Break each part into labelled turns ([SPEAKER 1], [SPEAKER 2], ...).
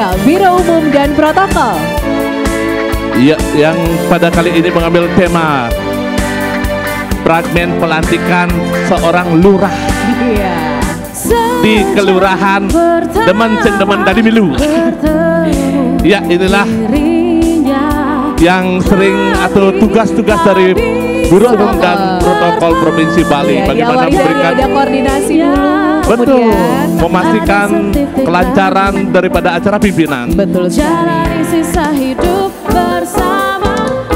[SPEAKER 1] Ya, Biro Umum dan Protokol.
[SPEAKER 2] Ya, yang pada kali ini mengambil tema fragmen pelantikan seorang lurah
[SPEAKER 1] Iya.
[SPEAKER 2] di kelurahan Demen Ceng Demen dari Milu. Ya, inilah yang sering atau tugas-tugas dari Biro Umum dan Protokol Provinsi Bali.
[SPEAKER 1] Ya,
[SPEAKER 2] Bagaimana memberikan
[SPEAKER 1] ada koordinasi dulu.
[SPEAKER 2] betul,
[SPEAKER 1] Kemudian
[SPEAKER 2] memastikan kelancaran daripada acara pimpinan.
[SPEAKER 1] betul sekali.
[SPEAKER 3] Jalani sisa hidup bersama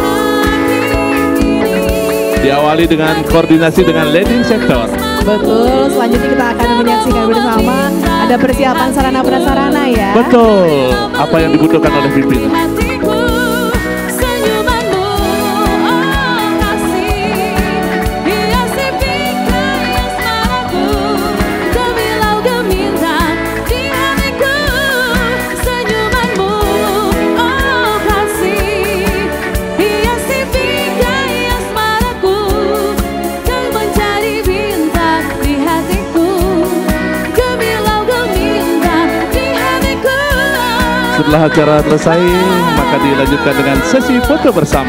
[SPEAKER 3] ini.
[SPEAKER 2] Diawali dengan koordinasi dengan leading sektor.
[SPEAKER 1] Betul, selanjutnya kita akan menyaksikan bersama ada persiapan sarana prasarana ya.
[SPEAKER 2] Betul, apa yang dibutuhkan oleh pimpinan.
[SPEAKER 3] Hatiku, senyumanmu, oh kasih, hiasi pikiran asmaraku, gemilau gemilang di hatiku. Senyumanmu, oh kasih, hiasi pikiran asmaraku, kau menjadi bintang di hatiku, gemilau gemilang di hatiku.
[SPEAKER 2] Setelah acara selesai, maka dilanjutkan dengan sesi foto bersama.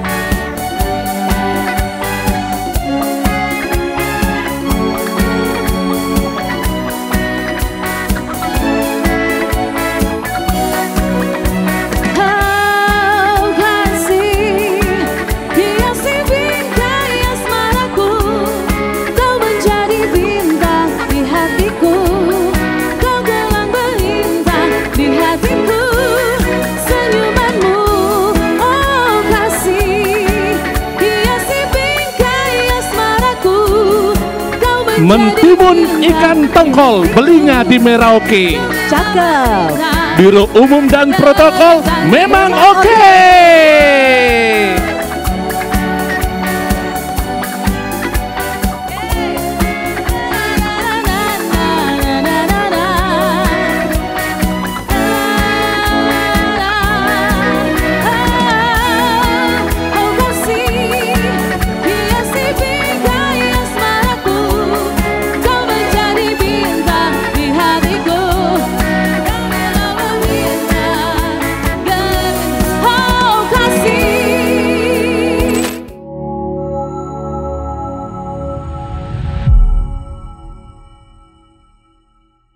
[SPEAKER 3] Kau kasih, hiasi bingkai asmaraku, kau menjadi bintang di hatiku, kau gelang bintang di hatiku. Senyumanmu, oh kasih, hiasi bingkai asmaraku, kau menjadi
[SPEAKER 2] Mentimun ikan tongkol, belinya di Merauke.
[SPEAKER 1] Cakep.
[SPEAKER 2] Biro Umum dan Protokol memang oke.